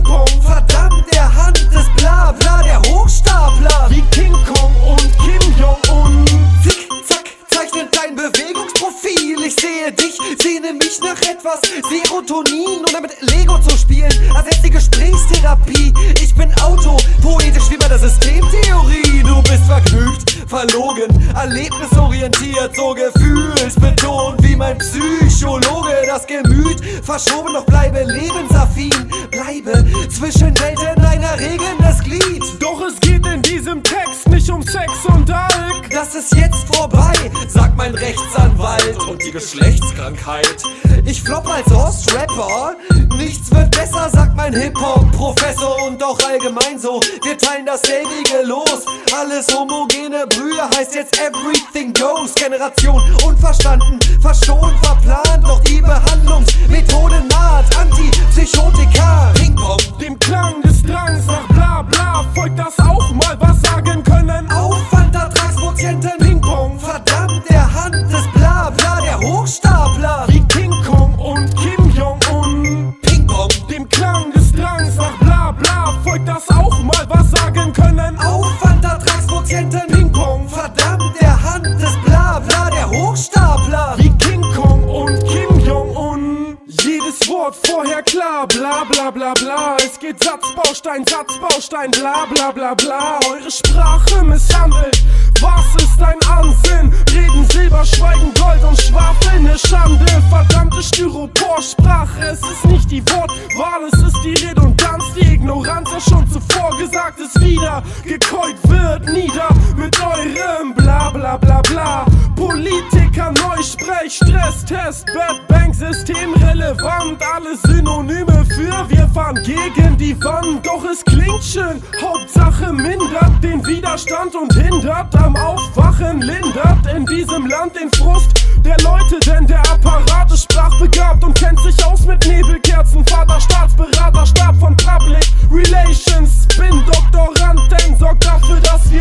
Ping-Pong. Verdammt, der Hand ist Blabla, der Hochstapler. Wie King Kong und Kim Jong-un. Zick-Zack, zeichnet dein Bewegungsprofil. Ich sehe dich, sehne mich nach etwas Serotonin. Und damit Lego zu spielen, ersetzt die Gesprächstherapie. Ich bin poetisch wie bei der Systemtheorie. Du bist vergnügt, verlogen, erlebnisorientiert, so gefühlsbetont wie mein Psychologe. Das Gemüt verschoben, doch bleibe lebensaffin. Bleibe zwischen Welten ein erregendes Glied. Doch es geht in diesem Text nicht um Sex und Alk. Das ist jetzt vorbei, sagt mein Rechtsanwalt. Und die Geschlechtskrankheit. Ich flopp als Host-Rapper, nichts wird besser, sagt mein Hip-Hop-Professor. Und auch allgemein so, wir teilen dasselbige Los. Alles homogene Brühe heißt jetzt everything goes. Generation unverstanden, verschont, verplant, doch die Behandlungsmethode naht. Antipsychotika, Ping-Pong. Dem Klang des Drangs nach bla bla folgt das auch mal was sagen können. Aufwandertragsquotienten, Ping-Pong. verdammt, der Hand ist Blabla, der Hochstapler. Wie King Kong und Kim Jong-un. Ping-Pong. Dem Klang des Drangs nach bla bla folgt das auch mal was sagen können. Aufwandertragsquotienten, Ping-Pong. verdammt, der Hand ist Blabla, der Hochstapler. Wie King Kong und Kim Jong-un. Jedes Wort vorher klar, bla bla bla bla. Es geht Satzbaustein, Satzbaustein, bla bla bla bla. Eure Sprache misshandelt, was ist dein Ansinn? Reden Silber, Schweigen Gold und Schwafel ne Schande. Verdammte Styropor-Sprache, es ist nicht die Wortwahl, es ist die Redundanz. Die Ignoranz, das schon zuvor gesagt ist, wieder gekeult wird nieder mit eurem bla bla bla bla. Politiker, Neusprech, Stresstest, Bad Bang, systemrelevant. Alle Synonyme für wir fahren gegen die Wand. Doch es klingt schön, Hauptsache mindert den Widerstand und hindert am Aufwachen, lindert in diesem Land den Frust der Leute, denn der Apparat ist sprachbegabt und kennt sich aus mit Nebelkerzen. Vater, Staatsberater, Stab von Public Relations, bin Doktorand, denn sorgt dafür, dass wir